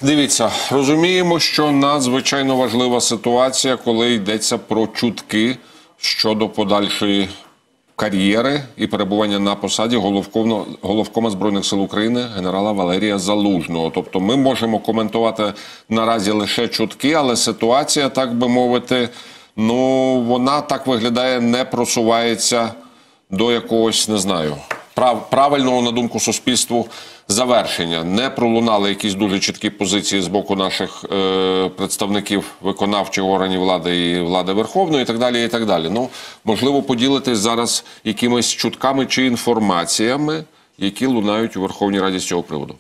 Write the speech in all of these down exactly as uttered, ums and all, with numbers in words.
Дивіться, розуміємо, що надзвичайно важлива ситуація, коли йдеться про чутки щодо подальшої кар'єри і перебування на посаді головкома, головкома Збройних сил України генерала Валерія Залужного. Тобто ми можемо коментувати наразі лише чутки, але ситуація, так би мовити, ну вона так виглядає, не просувається до якогось, не знаю, прав, правильного, на думку суспільству, завершення. Не пролунали якісь дуже чіткі позиції з боку наших е, представників виконавчих органів влади і влади Верховної і так далі, і так далі. Ну, можливо, поділитись зараз якимись чутками чи інформаціями, які лунають у Верховній Раді з цього приводу.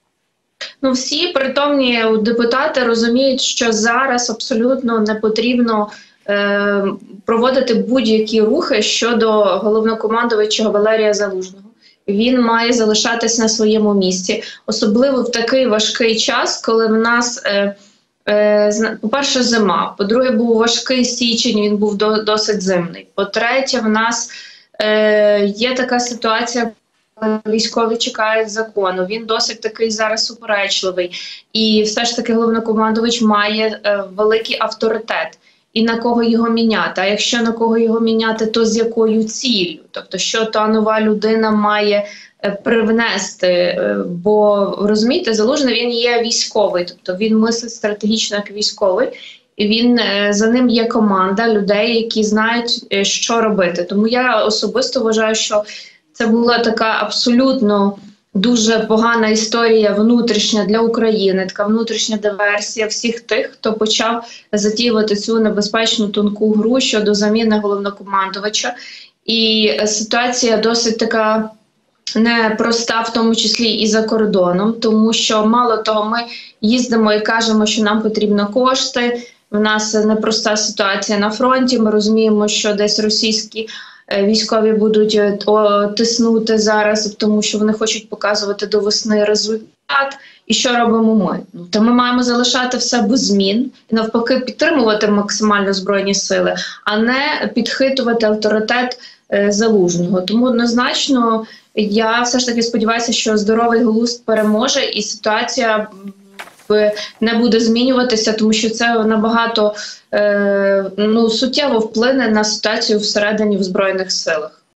Ну, всі притомні депутати розуміють, що зараз абсолютно не потрібно е, проводити будь-які рухи щодо головнокомандувача Валерія Залужного. Він має залишатись на своєму місці, особливо в такий важкий час, коли в нас, е, е, по-перше, зима, по-друге, був важкий січень, він був до, досить зимний, по-третє, в нас е, є така ситуація, коли військові чекають закону, він досить такий зараз суперечливий, і все ж таки головнокомандувач має е, великий авторитет. І на кого його міняти? А якщо на кого його міняти, то з якою ціллю? Тобто, що та нова людина має е, привнести? Е, бо, розумієте, Залужний, він є військовий, тобто він мислить стратегічно як військовий, і він, е, за ним є команда людей, які знають, е, що робити. Тому я особисто вважаю, що це була така абсолютно дуже погана історія внутрішня для України, така внутрішня диверсія всіх тих, хто почав затіювати цю небезпечну тонку гру щодо заміни головнокомандувача. І ситуація досить така непроста, в тому числі і за кордоном, тому що мало того, ми їздимо і кажемо, що нам потрібно кошти, в нас непроста ситуація на фронті, ми розуміємо, що десь російські військові будуть о, тиснути зараз, тому що вони хочуть показувати до весни результат. І що робимо ми? Ну, то ми маємо залишати все без змін і навпаки підтримувати максимально Збройні сили, а не підхитувати авторитет е, Залужного. Тому однозначно я все ж таки сподіваюся, що здоровий глузд переможе і ситуація не буде змінюватися, тому що це набагато е, ну, суттєво вплине на ситуацію всередині в Збройних силах.